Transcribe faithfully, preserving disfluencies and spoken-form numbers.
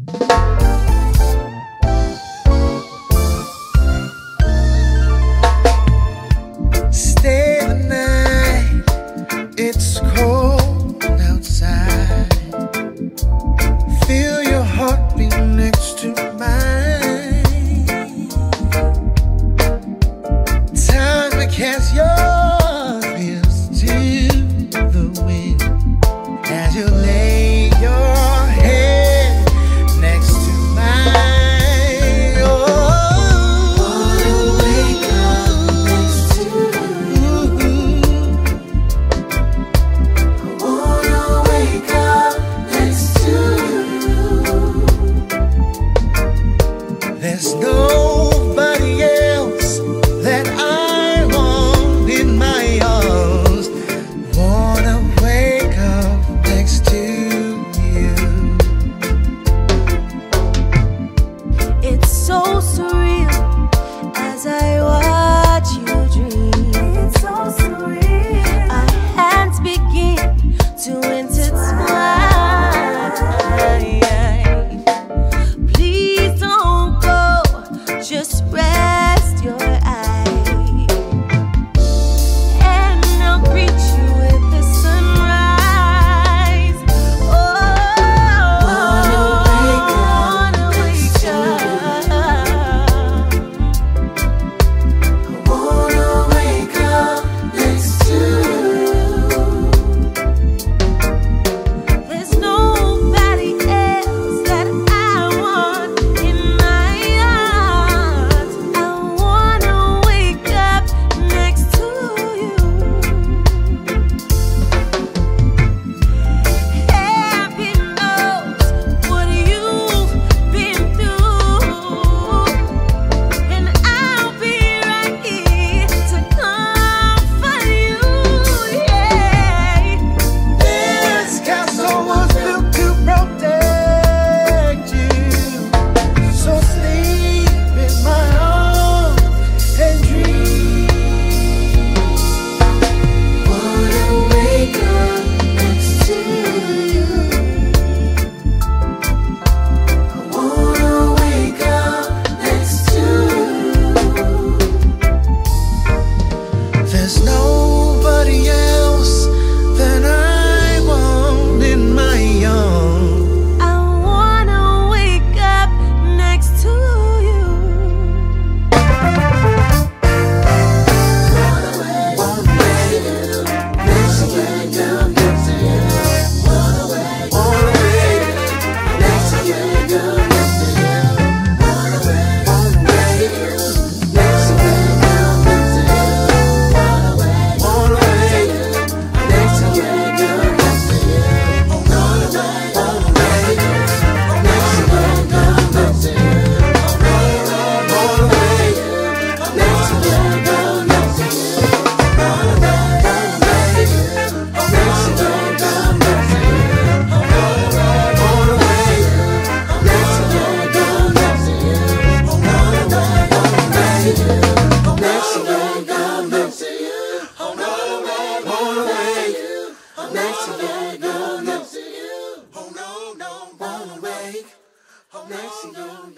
Stay the night, it's cold outside. Feel your heartbeat next to mine. Time to cast your fears to the wind as you lay your head next to mine. Oh, wanna wake up next to you. I wanna wake up next to you. There's nobody else that I want in my arms. Wanna wake up next to you. It's so surreal as I watch you dream. It's so surreal. Our hands begin to intertwine. Please don't go, just rest your eyes, and I'll greet you with the sunrise. Oh, wanna wake up next to you. I wanna wake up next to you. There's nobody else that I want in my arms. I wanna wake up next to you. Heaven knows what you've been through, and I'll be right here to comfort you. Yeah. This castle was built to protect you, so sleep in my arms and dream. Wanna wake up next to you. I wanna wake up next to you. There's nobody else that I want in my arms. I wanna wake up next to you. Next to you.